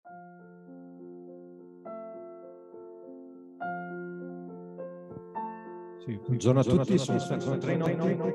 Sì, buongiorno a tutti, sono Stefano Trainotto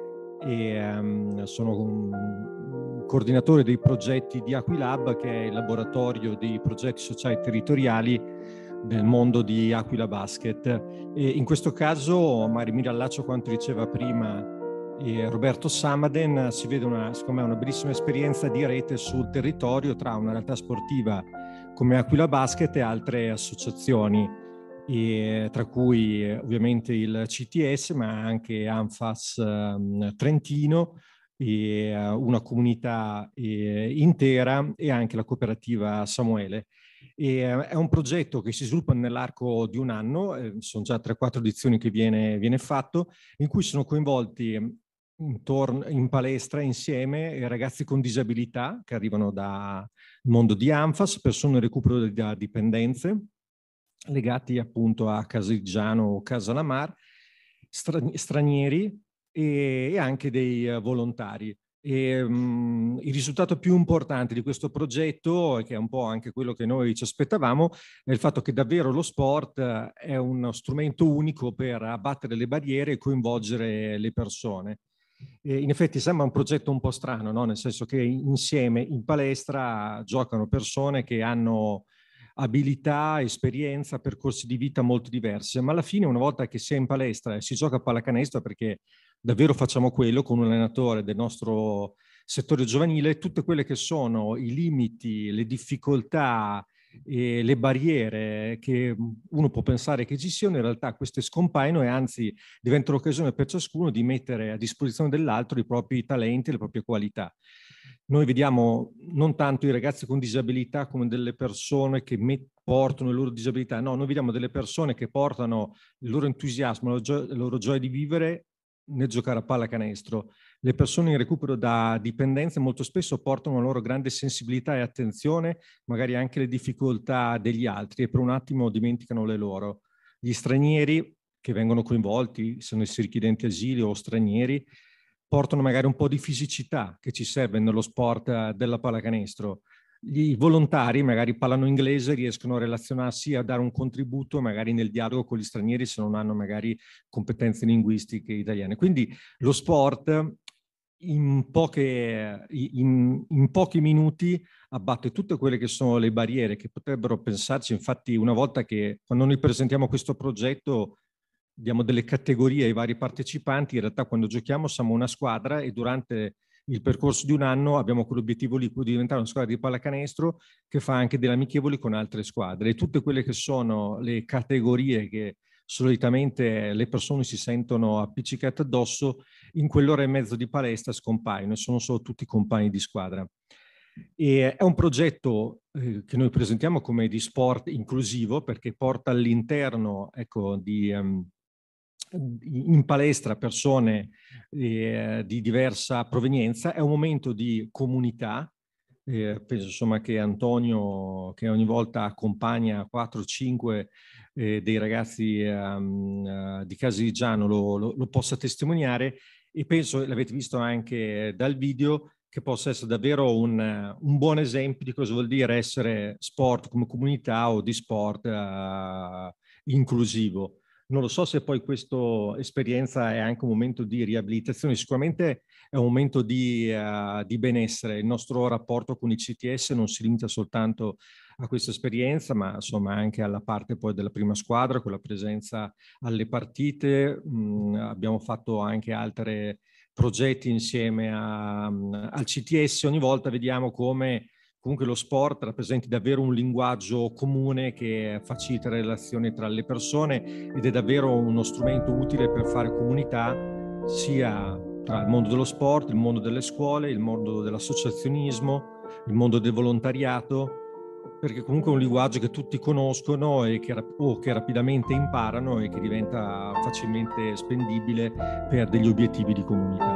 e sono un coordinatore dei progetti di Aquilab, che è il laboratorio dei progetti sociali territoriali del mondo di Aquila Basket. E in questo caso, magari mi riallaccio a quanto diceva prima Roberto Samaden, si vede secondo me una bellissima esperienza di rete sul territorio tra una realtà sportiva come Aquila Basket e altre associazioni, tra cui ovviamente il CTS, ma anche Anfas Trentino, una comunità intera, e anche la cooperativa Samuele. È un progetto che si sviluppa nell'arco di un anno, sono già 3-4 edizioni che viene fatto, in cui sono coinvolti in palestra insieme ragazzi con disabilità che arrivano dal mondo di Anfas, persone in recupero da dipendenze, legati appunto a Casigliano o Casalamar, stranieri e anche dei volontari. Il risultato più importante di questo progetto, che è un po' anche quello che noi ci aspettavamo, è il fatto che davvero lo sport è uno strumento unico per abbattere le barriere e coinvolgere le persone. In effetti sembra un progetto un po' strano, no? Nel senso che insieme in palestra giocano persone che hanno abilità, esperienza, percorsi di vita molto diversi, ma alla fine, una volta che si è in palestra e si gioca a pallacanestro, perché davvero facciamo quello con un allenatore del nostro settore giovanile, tutte quelle che sono i limiti, le difficoltà e le barriere che uno può pensare che ci siano, in realtà queste scompaiono e anzi diventa l'occasione per ciascuno di mettere a disposizione dell'altro i propri talenti e le proprie qualità. Noi vediamo non tanto i ragazzi con disabilità come delle persone che portano le loro disabilità, no, noi vediamo delle persone che portano il loro entusiasmo, la loro gioia di vivere nel giocare a pallacanestro. Le persone in recupero da dipendenze molto spesso portano la loro grande sensibilità e attenzione, magari anche le difficoltà degli altri, e per un attimo dimenticano le loro. Gli stranieri che vengono coinvolti, sono essi richiedenti asilo o stranieri, portano magari un po' di fisicità che ci serve nello sport della pallacanestro. I volontari magari parlano inglese, riescono a relazionarsi, a dare un contributo magari nel dialogo con gli stranieri se non hanno magari competenze linguistiche italiane. Quindi lo sport in pochi minuti abbatte tutte quelle che sono le barriere che potrebbero pensarci. Infatti, una volta che, quando noi presentiamo questo progetto, diamo delle categorie ai vari partecipanti, in realtà quando giochiamo siamo una squadra e durante il percorso di un anno abbiamo quell'obiettivo lì di diventare una squadra di pallacanestro che fa anche delle amichevoli con altre squadre. E tutte quelle che sono le categorie che solitamente le persone si sentono appiccicate addosso, in quell'ora e mezzo di palestra scompaiono e sono solo tutti compagni di squadra. E è un progetto che noi presentiamo come di sport inclusivo, perché porta all'interno, ecco, in palestra persone di diversa provenienza. È un momento di comunità. Penso insomma che Antonio, che ogni volta accompagna 4-5 dei ragazzi di Casigliano, lo possa testimoniare, e penso, l'avete visto anche dal video, che possa essere davvero un buon esempio di cosa vuol dire essere sport come comunità o di sport inclusivo. Non lo so se poi questa esperienza è anche un momento di riabilitazione, sicuramente è un momento di benessere. Il nostro rapporto con i CTS non si limita soltanto a questa esperienza, ma insomma anche alla parte poi della prima squadra, con la presenza alle partite. Abbiamo fatto anche altri progetti insieme al CTS. Ogni volta vediamo come comunque lo sport rappresenti davvero un linguaggio comune che facilita le relazioni tra le persone ed è davvero uno strumento utile per fare comunità, sia tra il mondo dello sport, il mondo delle scuole, il mondo dell'associazionismo, il mondo del volontariato, perché comunque è un linguaggio che tutti conoscono e che rapidamente imparano e che diventa facilmente spendibile per degli obiettivi di comunità.